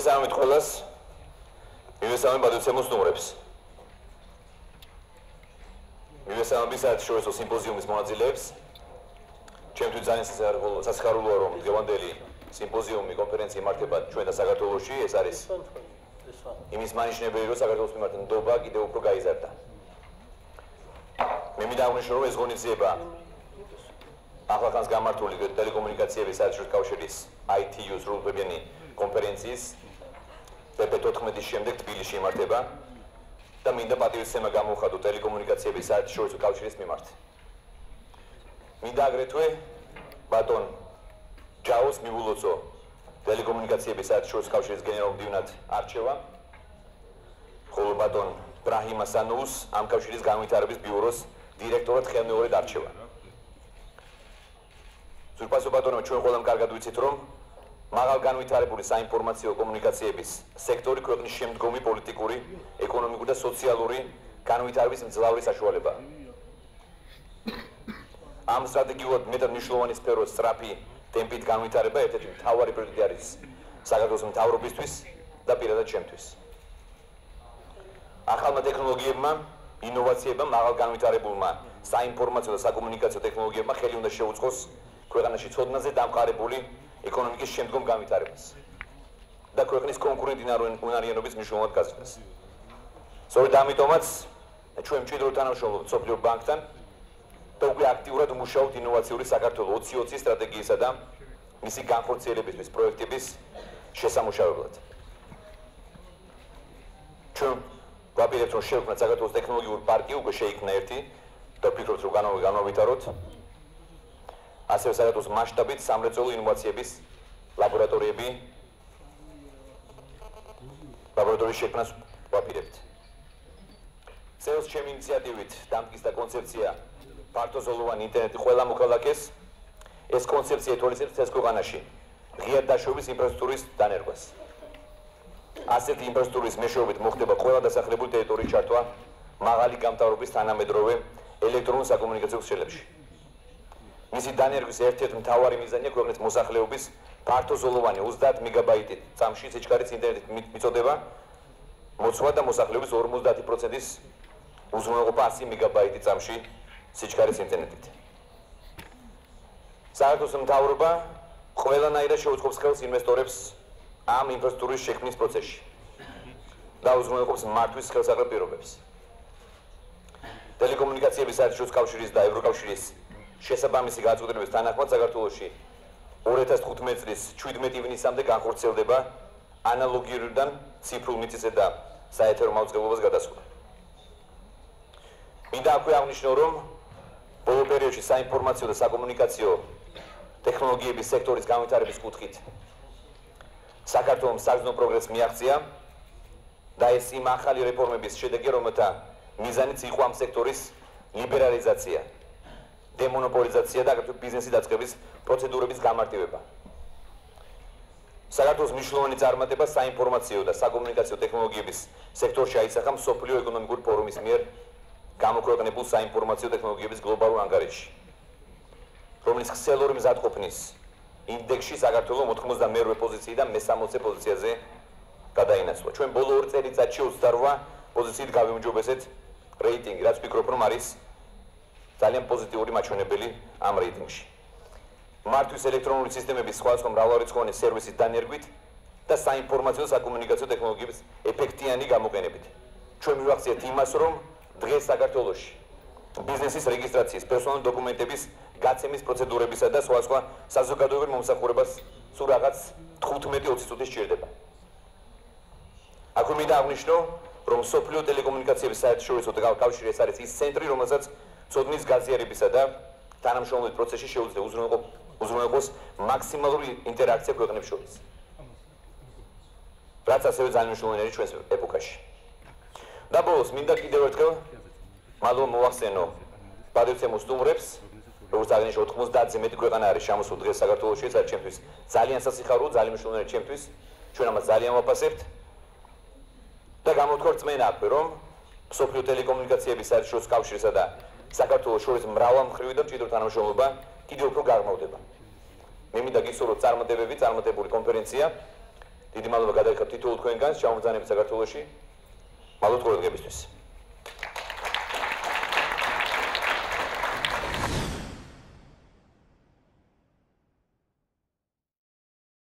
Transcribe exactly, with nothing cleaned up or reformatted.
მივესალმებით ყველას. მივესალმებით ბადუცემოს ნომრებს. მივესალმებით საერთაშორისო სიმპოზიუმის მონაწილეებს. ჩემთვის ძალიან სასიხარულოა რომ დღევანდელი სიმპოზიუმი კონფერენცია იმართება ჩვენ და საქართველოში. ეს არის იმის მანიშნებელი რომ საქართველოს მიმართ ნდობა კიდევ უფრო გაიზარდა. მე მინდა აღნიშნო რომ ეს ღონისძიება ახლახანს გამართული ტელეკომუნიკაციების საერთაშორისო კავშირის I T U-ს სრულუფლებიანი კონფერენციის P P თოთხმეტის შემდეგ თბილისში იმართება და მინდა პატივისცემა გამოვხატო ტელეკომუნიკაციების საერთაშორისო კავშირის მიმართ. მინდა აგრეთვე ბატონ ჯაოს მივულოცო ტელეკომუნიკაციების საერთაშორისო კავშირის გენერალ-მდივნად არჩევა, ხოლო ბატონ ბრაჰიმ ასანოუს ამ კავშირის განვითარების ბიუროს დირექტორად ხელმეორედ არჩევა. ზურბასო ბატონო, ჩვენ ყველამ კარგად ვიცით, რომ მაღალ განვითარებული საინფორმაციო კომუნიკაციების სექტორი ქვეყნის შემდგომი პოლიტიკური, ეკონომიკური და სოციალური განვითარების მძლავრი საშუალებაა. ამ სტრატეგიულად მეტად მნიშვნელოვანი სფეროს სწრაფი ტემპით განვითარება ერთ-ერთი მთავარი პრიორიტეტი არის საქართველოს მთავრობისთვის და პირადად ჩემთვის. ახალმა ტექნოლოგიებმა, ინოვაციებმა, მაღალ განვითარებულმა საინფორმაციო და საკომუნიკაციო ტექნოლოგიებმა ხელი უნდა შეუწყოს ქვეყანაში ცოდნაზე დამყარებული ეკონომიკის შემდგომ განვითარებას და ქვეყნის კონკურენტუნარიანობის მნიშვნელოვნად გაზრდას. სწორედ ამიტომაც ჩვენ მჭიდროდ თანამშრომლობთ მსოფლიო ბანკთან და უკვე აქტიურად ვმუშაობთ ინოვაციური საქართველოს ოცი ოცი სტრატეგიისა და მისი განხორციელებისთვის პროექტების შესამუშავებლად. ჩვენ ვაპირებთ რომ შევქმნათ საქართველოს ტექნოლოგიური პარკი, უკვე შეიქმნა ერთი და ვფიქრობთ რომ განავითაროთ. ასევე საქართველოს მასშტაბით სამრეწველო ინოვაციების ლაბორატორიები ლაბორატორიის შექმნას ვაპირებთ. წელს ჩემი ინიციატივით დამტკიცდა კონცეფცია ფართოზოლოვანი ინტერნეტი ყველა მოქალაქეს. ეს კონცეფცია ითვალისწინებს ეს ქვეყანაში ღიად დაშვების ინფრასტრუქტურის დანერგვას. ასეთი ინფრასტრუქტურის მეშვეობით მოხდება ყველა დასახლებული ტერიტორიის ჩართვა მაღალი გამთავრების თანამედროვე ელექტრონულ საკომუნიკაციო ქსელებში. მისი დანერგვის ერთ-ერთი მთავარი მიზანია ქვეყნის მოსახლეობის ფართოზოლოვანი ოცდაათ მეგაბაიტით წამში სიჩქარის ინტერნეტით მიწოდება მოცვა და მოსახლეობის ორმოცდაათი პროცენტის უზრუნველყოფა ასი მეგაბაიტით წამში სიჩქარის ინტერნეტით. საქართველოს მთავრობა ყველანაირად შეუწყობს ხელს ინვესტორებს ამ ინფრასტრუქტურის შექმნის პროცესში და უზრუნველყოფს მართვის ხელსაყრელ პირობებს. ტელეკომუნიკაციების საერთაშორისო კავშირის და ევროკავშირის შესაბამისი გაწყვეტილების თანახმად საქართველოში ორი ათას თხუთმეტი წლის შვიდმეტი ივნისამდე განხორციელდება ანალოგიურიდან ციფრულ მიწისზე და საეთერო მაუწყებლობას გადასვლა. მინდა აქვე აღნიშნო, რომ ბოლო პერიოდში საინფორმაციო და საკომუნიკაციო ტექნოლოგიების სექტორის განვითარების კუთხით საქართველომ საგრძნო პროგრესს მიაღწია და ეს იმ ახალი რეფორმების შედეგია, რომელთა მიზანიც იყო ამ სექტორის ლიბერალიზაცია, დემონოპოლიზაცია და აგრეთვე ბიზნესის დაწყების პროცედურების გამარტივება. საქართველოს მნიშვნელოვანი წარმატება საინფორმაციო და საკომუნიკაციო ტექნოლოგიების სექტორში აისახა მსოფლიო ეკონომიკური ფორუმის მიერ გამოქვეყნებულ საინფორმაციო ტექნოლოგიების გლობალურ ანგარიშში, რომლის ქსელური მზადყოფნის ინდექსში საქართველო მოთხმოცდამეერვე პოზიციიდან მესამოცე პოზიციაზე გადაინაცვლა. ჩვენ ბოლო ორი წელიწადში ოცდარვა პოზიციით გავიმჯობესეთ რეიტინგი, რაც ვფიქრობ რომ არის ძალიან პოზიტიური მაჩვენებელი ამ რეიტინგში. მართვის ელექტრონული სისტემების სხვადასხვა მრავალრიცხოვანი სერვისის დანერგვით და საინფორმაციო საკომუნიკაციო ტექნოლოგიების ეფექტიანი გამოყენებით. ჩვენ მივახციეთ იმას, რომ დღეს საქართველოში ბიზნესის რეგისტრაციის, პერსონალური დოკუმენტების გაცემის პროცედურებისა და სხვადასხვა საზოგადოებრივ მომსახურებას სულ რაღაც თხუთმეტი ოცი წუთი სჭირდება. აქვე მინდა აღნიშნო, რომ მსოფლიო ტელეკომუნიკაციების საერთაშორისო კავშირი ეს არის ის ცენტრი, რომელსაც ცოდნის გაზიარებისა და თანამშრომლობის პროცესში შეუძლია უზრუნველყოს მაქსიმალური ინტერაქცია ქვეყნებს შორის. რაც ასევე ძალიან მნიშვნელოვანია ჩვენს ეპოქაში. და ბოლოს მინდა კიდევ ერთხელ მადლობა მოვახსენო პატივცემულ სტუმრებს, როგორც აღნიშნე ოთხმოცდაათზე მეტი ქვეყანა არის ჩამოსული დღეს საქართველოში, ეს არის ჩემთვის ძალიან სასიხარულო, ძალიან მნიშვნელოვანი ჩემთვის. ჩვენ ამას ძალიან ვაფასებთ და გამოთქვა რწმენა აქვე, რომ მსოფლიო ტელეკომუნიკაციების საერთაშორისო კავშირისა და საქართველოს შორის მრავალმხრივი და მჭიდრო თანამშრომლობა კიდევ უფრო გაღრმავდება. მე მინდა გისურვოთ წარმატებები, წარმატებული კონფერენცია დიდი მადლობა გადაიხადეთ თითოეულ თქვენგანს, ჩამობრძანებით საქართველოში. მადლობთ ყურადღებისთვის.